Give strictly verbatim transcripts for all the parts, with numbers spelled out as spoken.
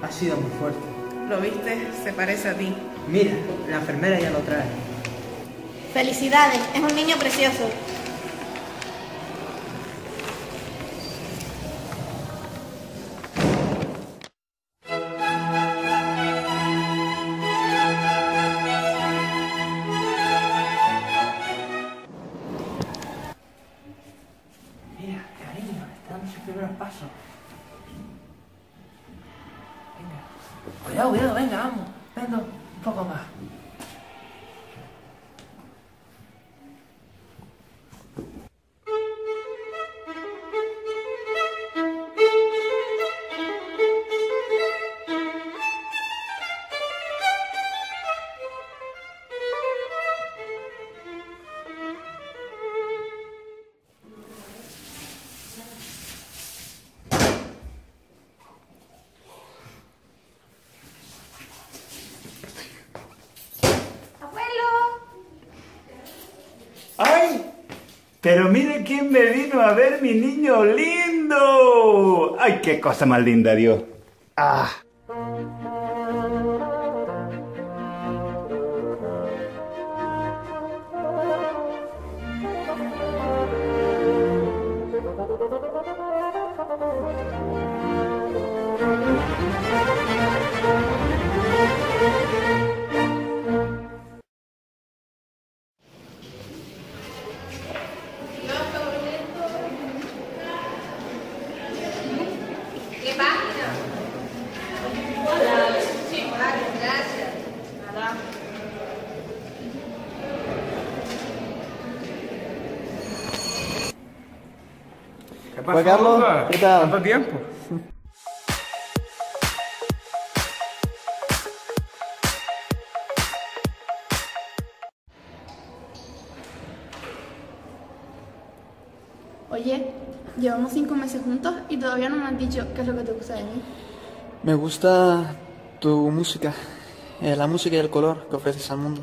Ha sido muy fuerte. ¿Lo viste? Se parece a ti. Mira, la enfermera ya lo trae. Felicidades, es un niño precioso. Mira, cariño, está dando sus primeros pasos. Venga. Cuidado, cuidado, venga, vamos. Venga, un poco más. ¡Ay! Pero mire quién me vino a ver, mi niño lindo. ¡Ay, qué cosa más linda, Dios! ¡Ah! ¿Qué página? Hola. Sí, hola, gracias. Nada. ¿Qué pasa, Carlos? ¿Qué tal? ¿Cuánto tiempo? Oye, llevamos cinco meses juntos y todavía no me has dicho qué es lo que te gusta de mí. Me gusta tu música, eh, la música y el color que ofreces al mundo.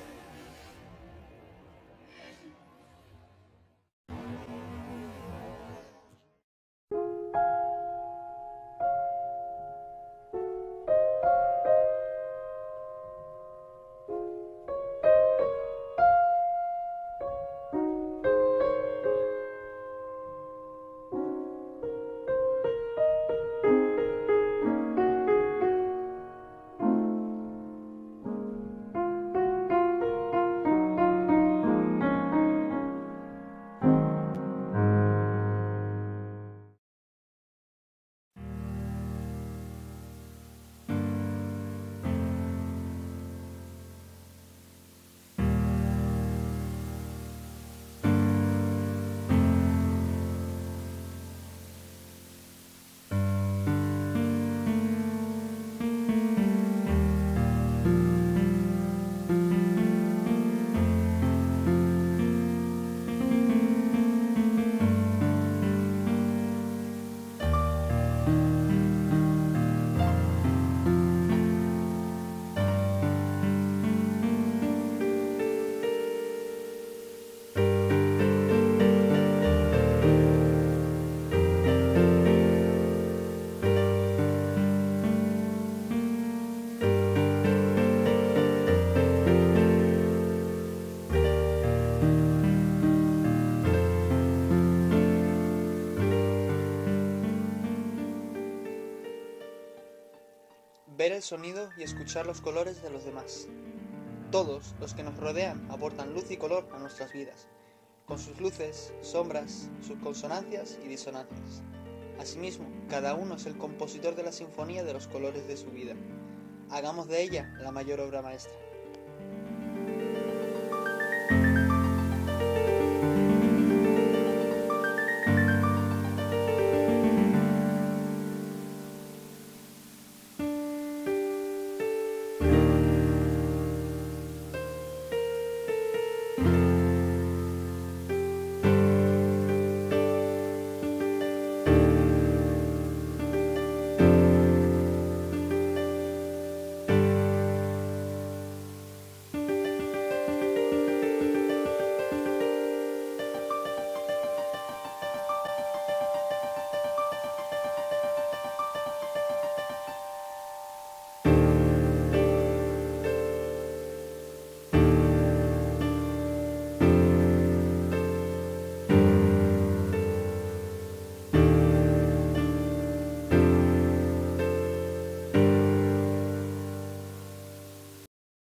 Ver el sonido y escuchar los colores de los demás. Todos los que nos rodean aportan luz y color a nuestras vidas, con sus luces, sombras, sus consonancias y disonancias. Asimismo, cada uno es el compositor de la sinfonía de los colores de su vida. Hagamos de ella la mayor obra maestra.